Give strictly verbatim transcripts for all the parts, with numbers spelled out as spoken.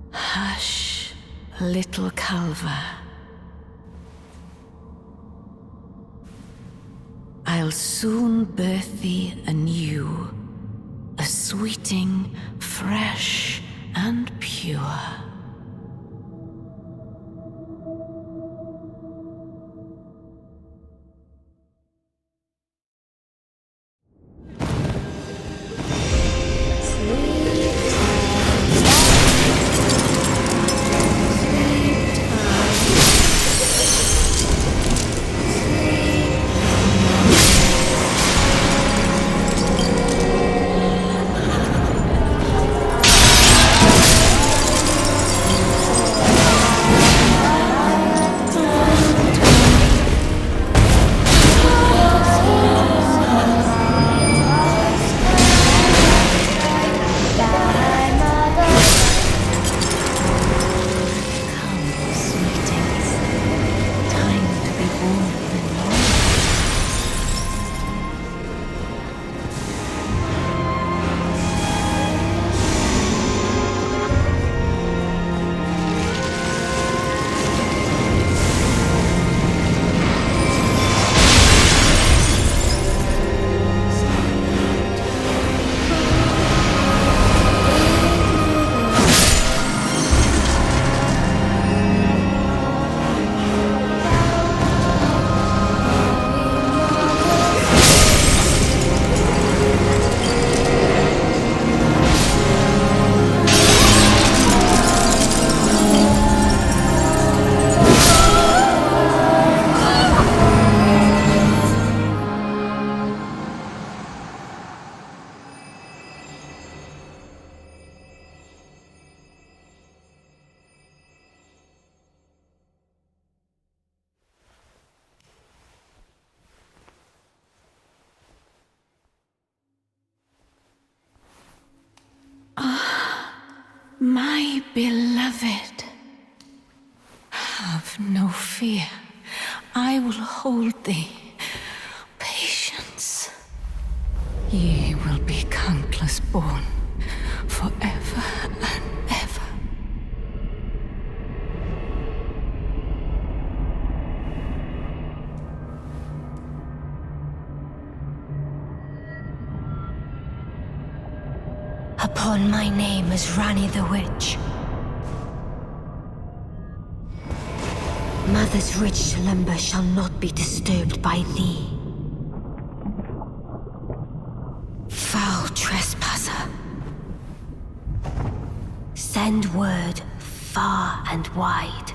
Hush, little Calva. I'll soon birth thee anew, a sweeting, fresh and pure. My beloved, have no fear. I will hold thee. Patience. Ye will be countless born, forever and ever. Upon my name as Ranni the Witch. Mother's rich slumber shall not be disturbed by thee. Foul trespasser. Send word far and wide.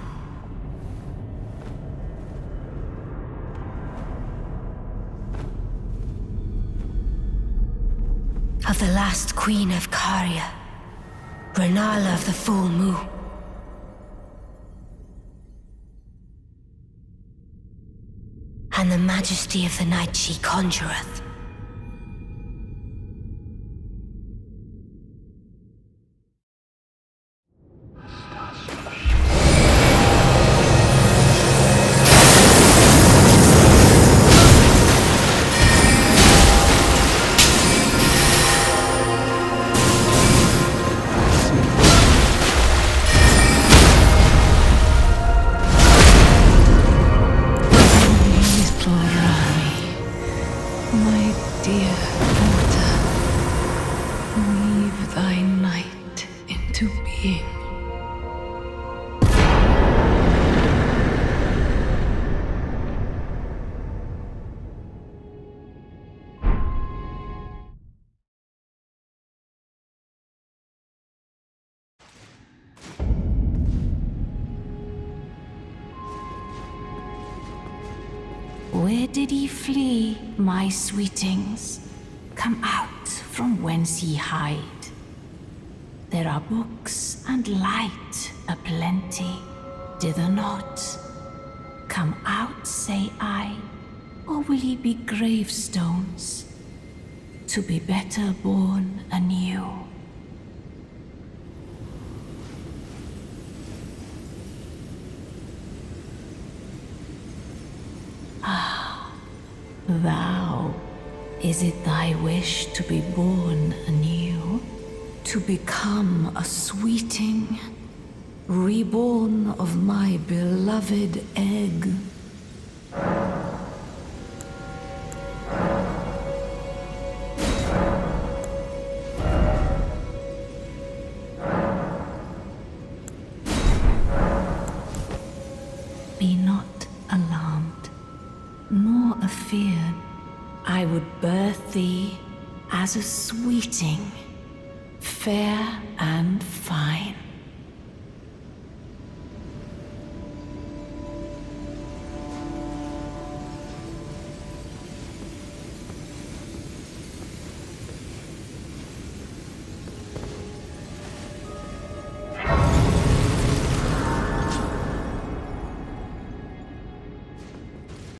Of the last queen of Caria, Rennala of the Full Moon. And the majesty of the night she conjureth. Where did ye flee, my sweetings? Come out from whence ye hide. There are books and light aplenty, dither not. Come out, say I, or will ye be gravestones, to be better born anew? Thou, is it thy wish to be born anew? To become a sweeting, be born of my beloved egg. Be not alarmed, nor afeared. I would birth thee as a sweeting, fair and fine.